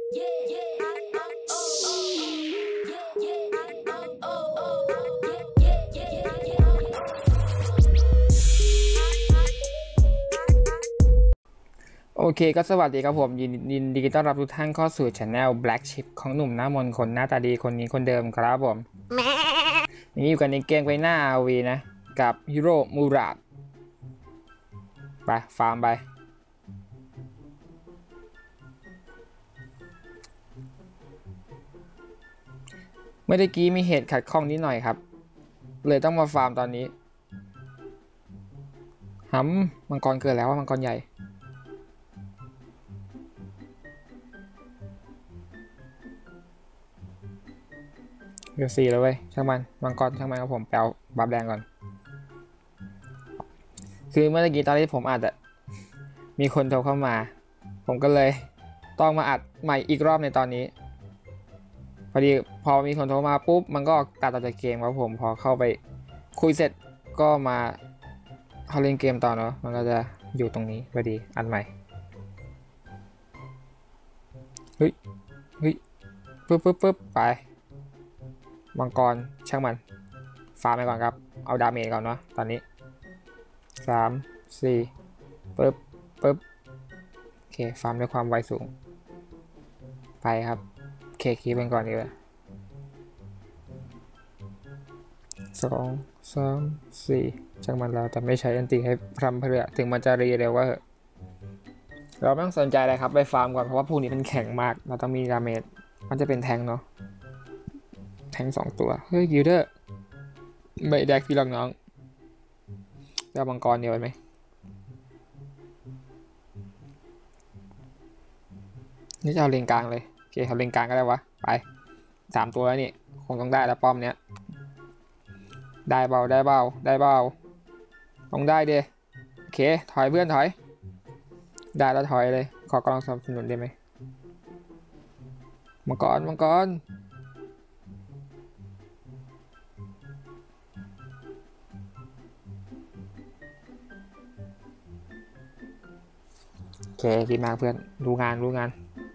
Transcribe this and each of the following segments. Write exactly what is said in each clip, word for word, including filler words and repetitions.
โอเคก็สวัสดีครับผมยินยินดีต้อนรับทุกท่านเข้าสู่ช anel Black Chip ของหนุ่มหน้ามนคนหน้าตาดีคนนี้คนเดิมครับผมนี่อยู่กันในเกมไปหน้า อาร์ วี นะกับฮิโร่มูราดไปฟาร์มไปเมื่อกี้มีเหตุขัดข้องนิดหน่อยครับเลยต้องมาฟาร์มตอนนี้หัมมังกรเกิดแล้วมังกรใหญ่เดี๋ยวสี่แล้วเว้ยช่างมันมังกรช่างมันครับผมแปลบัฟแดงก่อนคือเมื่อกี้ตอนที่ผมอัดอะมีคนโทรเข้ามาผมก็เลยต้องมาอัดใหม่อีกรอบในตอนนี้พอดีพอมีคนโทรมาปุ๊บมันก็ตัดต่อจากเกมครับผมพอเข้าไปคุยเสร็จก็มาเขาเล่นเกมต่อเนาะมันก็จะอยู่ตรงนี้พอดีอัดใหม่เฮ้ยเฮ้ยปึ๊บปึ๊บปึ๊บไปมังกรช่างมันฟาร์มไปก่อนครับเอาดาเมจก่อนเนาะตอนนี้สามสี่ปึ๊บปึ๊บโอเคฟาร์มด้วยความไวสูงไปครับเคคีเป็นก่อนดีกว่าสองสามสี่ช่างมันแล้วแต่ไม่ใช้อันติให้พรำเพรื่อถึงมันจะรีเร็วว่าเราไม่ต้องสนใจอะไรครับไปฟาร์มก่อนเพราะว่าพวกนี้มันแข็งมากเราต้องมีดาเมจมันจะเป็นแทงเนาะแทงสองตัวเฮ้ยกิลเดอร์ไม่แดกพี่หลังน้องจะมังกรเดียวไหมนี่จะเอาเลนกลางเลยโอเคเอาเลนกลางก็ได้วะไปสามตัวแล้วนี่คงต้องได้แล้วป้อมเนี้ยได้เบาได้เบาได้เบาต้องได้เดโอเคถอยเพื่อนถอยได้แล้วถอยเลยขอกำลังสนับสนุนได้ไหมมังกรมังกรโอเคดีมากเพื่อนดูงานดูงาน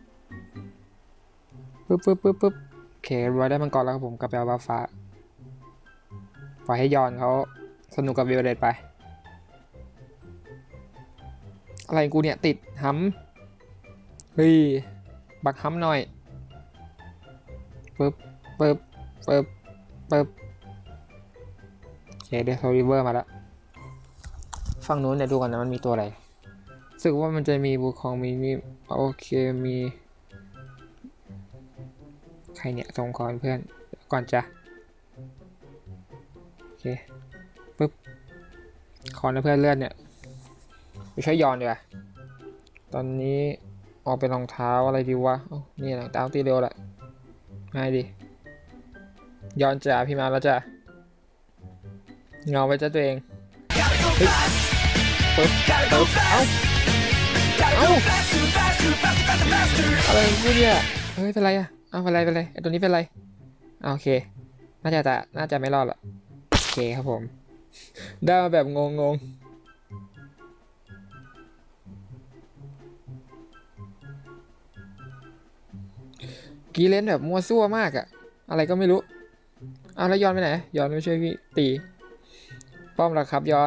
ปึ๊บปึ๊บปึ๊บปึ๊บโอเคเราได้มังกรแล้วครับผมกับแปลว่าฟ้าปล่อยให้ยอนเขาสนุกกับวิวเดตไปอะไรกูเนี่ยติดฮัมเฮ้ยบักฮัมหน่อยปึ๊บปึ๊บปึ๊บปึ๊บโอเคเดี๋ยวโซลิเวอร์มาแล้วฝั่งนู้นเดี๋ยวดูก่อนนะมันมีตัวอะไรรู้สึกว่ามันจะมีบูคองมีมีโอเคมีใครเนี่ยส่งคอนเพื่อนก่อนจ้ะโอเคปึ๊บคอนเพื่อนเลือดเนี่ยไม่ใช่ยอนดีกว่าตอนนี้ออกเป็นรองเท้าอะไรดีวะนี่รองเท้าตีเร็วแหละง่ายดียอนจ๋าพี่มาแล้วจ้ะเงาไปจ้ะตัวเองปึ๊บปึ๊บเอ้าเอ้าอะไรกูเนี่ยเฮ้ยเป็นไรอะเอาเป็นไรเป็นไรไอตัวนี้เป็นไรโอเคน่าจะแต่น่าจะไม่รอดละโอเคครับผมได้มาแบบงงงกีเลนแบบมัวซั่วมากอะอะไรก็ไม่รู้เอาแล้วย้อนไปไหนย้อนไม่ช่วยพี่ตีป้อมหรอครับย้อน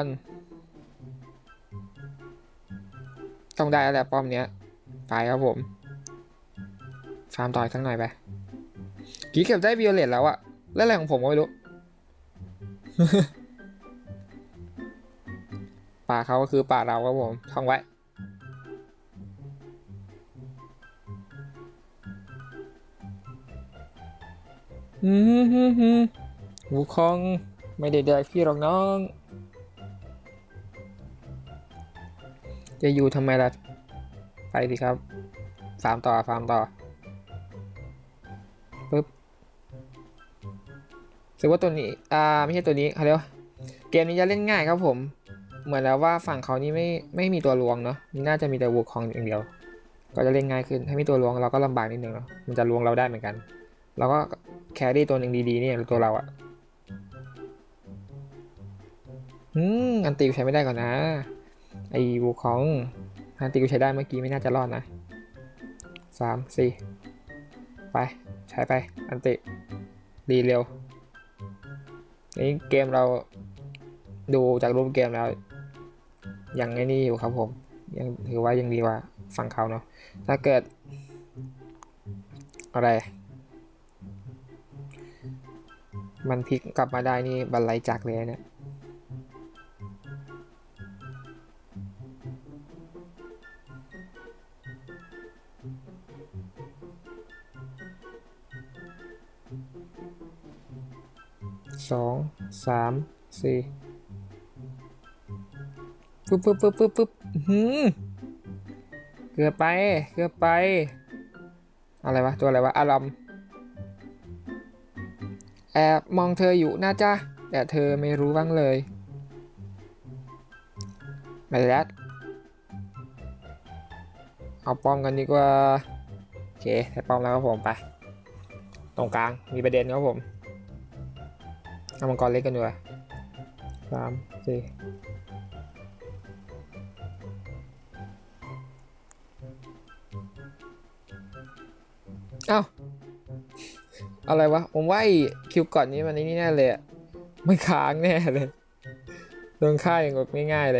ต้องได้แล้วป้อมเนี้ยไปครับผมฟาร์มต่อยสักหน่อยไปกีเก็บได้วิโอเลตแล้วอะแล้วอะไรของผมก็ไม่รู้ป่าเขาก็คือป่าเราครับผมท่องไว้อืมฮึฮึวูคองไม่ได้เดือดพี่หรอกน้องจะอยู่ทำไมล่ะไปดิครับฟาร์มต่อฟาร์มต่อปึ๊บถือว่าตัวนี้อ่าไม่ใช่ตัวนี้เขาเรียกว่าเกมนี้จะเล่นง่ายครับผมเหมือนแล้วว่าฝั่งเขานี่ไม่ไม่มีตัวลวงเนาะนี่น่าจะมีแต่วูคองอย่างเดียวก็จะเล่นง่ายขึ้นถ้ามีตัวลวงเราก็ลำบากนิดนึงเนาะมันจะลวงเราได้เหมือนกันเราก็แครี่ตัวหนึ่งดีๆนี่ตัวเราอะอืมอันตีกูใช้ไม่ได้ก่อนนะไอ้วูคองอันตีกูใช้ได้เมื่อกี้ไม่น่าจะรอดนะสามสี่ไปใช้ไปอันติดีเร็วนี่เกมเราดูจากรูปเกมแล้วยังไงนี่อยู่ครับผมยังถือว่ายังดีกว่าฝั่งเขาเนาะถ้าเกิดอะไรมันพลิกกลับมาได้นี่บันไลจักเลยเนี่ยสองสามสี่ปึ๊บปึ๊บปึ๊บปึ๊บปึ๊บหืมเกือบไปเกือบไปอะไรวะตัวอะไรวะอารมณ์แอบมองเธออยู่นะจ๊ะแต่เธอไม่รู้บ้างเลยไปแล้วเอาป้อมกันดีกว่าโอเคได้ป้อมแล้วครับผมไปตรงกลางมีประเด็นครับผมเอามังกรเล็กกันด้วยสามสี่เอ้าอะไรวะผมว่าคิวก่อนนี้มันนี่แน่เลยอะไม่ค้างแน่เลยโดนฆ่าอย่างแบบง่ายๆเลย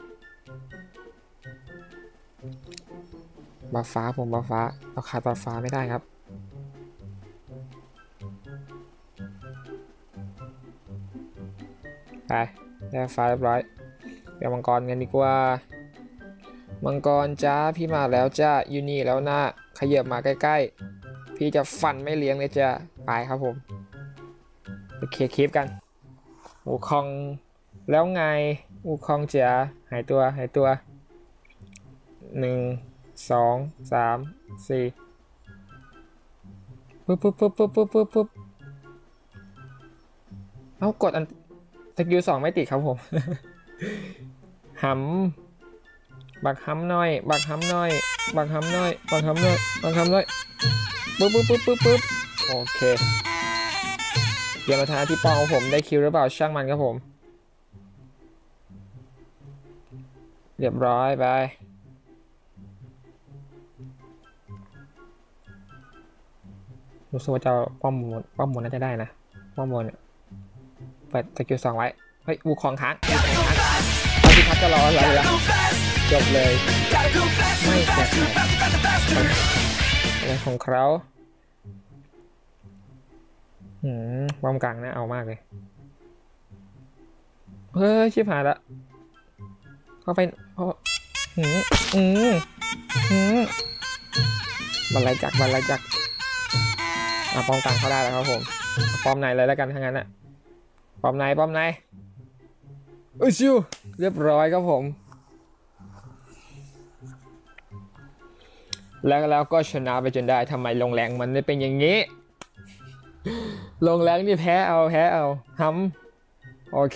บัฟฟ้าผมบัฟฟ้าเราขาดบัฟฟ้าไม่ได้ครับไปได้ฟ้าเรียบร้อยเดี๋ยวมังกรกันดีกว่ามังกรจ้าพี่มาแล้วจ้าอยู่นี่แล้วนะขยับมาใกล้ๆพี่จะฟันไม่เลี้ยงเลยจ้าไปครับผมโอเคคลิปกันอูคองแล้วไงอูคองจ้าหายตัวหายตัวหนึ่งสองสามสี่ปุ๊บปุ๊บปุ๊บปุ๊บปุ๊บปุ๊บปุ๊บเอากดอันสกิลสองไม่ติดครับผมหำบักหำหน่อยบักหำหน่อยบักหำหน่อยบักหำหน่อยบักหำหน่อยปุ๊บปุ๊บปุ๊บปุ๊บปุ๊บโอเคเกมมาทางที่ป้องของผมได้คิวหรือเปล่าช่างมันครับผมเรียบร้อยไปรู้สึกว่าจะป้อมบนป้อมบนน่าจะได้นะป้อมบนเนี่ยเปิดสกิลสองไว้เฮ้ยวูคองค้างเอาที่พักจะรออะไรละจบเลยไม่แตกอะไรของเขาหืมป้อมกลางนะเอามากเลยเฮ้ยชิบหายละเข้าไปเพราะหืมอืมหืมบรรลัยจักบรรลัยจักอ่ะป้อมกลางเข้าได้แล้วครับผมป้อมไหนเลยแล้วกันทั้งนั้นอ่ะป้อมไหนป้อมไหนอุ้ยชิวเรียบร้อยครับผมแล้วแล้วก็ชนะไปจนได้ทำไมลงแรงมันไม่เป็นอย่างนี้ลงแรงนี่แพ้เอาแพ้เอาฮัมโอเค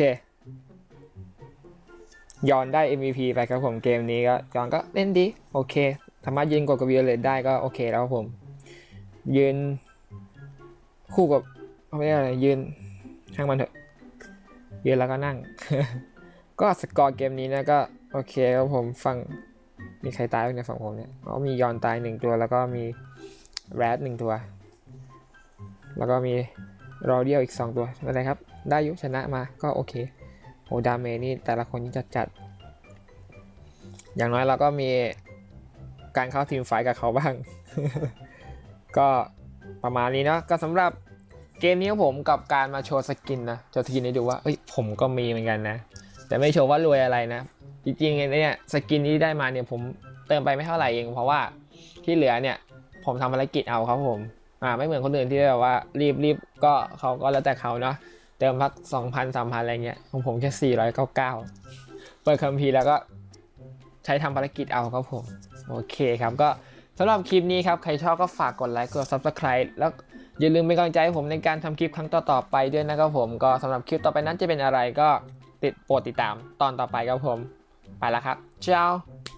ยอนได้ เอ็ม วี พี ไปครับผมเกมนี้ก็ยอนก็เล่นดีโอเคสามารถยืนกดกับวิโอเลตได้ก็โอเคแล้วครับผมยืนคู่กับไม่ใช่อะไรยืนช่างมันเถอะยืนแล้วก็นั่ง ก็สกอร์เกมนี้นะก็โอเคครับผมฟังมีใครตายในฝั่งผมเนี่ยอ๋อมียอนตายหนึ่งตัวแล้วก็มีแรดหนึ่งตัวแล้วก็มีรอเดียวอีกสองตัวอะไรครับได้ยุชนะมาก็โอเคโหดาเมจนี่แต่ละคนนี่จัดจัดอย่างน้อยเราก็มีการเข้าทีมไฟกับเขาบ้าง ก็ประมาณนี้เนาะก็สำหรับเกมนี้ของผมกับการมาโชว์สกินนะโชว์สกินให้ดูว่าเอ้ยผมก็มีเหมือนกันนะแต่ไม่โชว์ว่ารวยอะไรนะจริงๆเนี่ยสกินที่ได้มาเนี่ยผมเติมไปไม่เท่าไหร่เองเพราะว่าที่เหลือเนี่ยผมทำภารกิจเอาครับผมอ่าไม่เหมือนคนอื่นที่แบบว่ารีบรีบก็เขาก็แล้วแต่เขาเนาะเติมพัก สองพัน สามพัน อะไรเงี้ยของผมแค่สี่ร้อยเก้าสิบเก้าเปิดคัมภีร์แล้วก็ใช้ทำภารกิจเอาครับผมโอเคครับก็สำหรับคลิปนี้ครับใครชอบก็ฝากกดไลค์กด ซับสไครบ์ แล้วอย่าลืมเป็นกำลังใจให้ผมในการทำคลิปครั้งต่อๆไปด้วยนะครับผมก็สำหรับคลิปต่อไปนั้นจะเป็นอะไรก็ติดโปรดติดตามตอนต่อไปครับผมไปแล้วครับเจ้า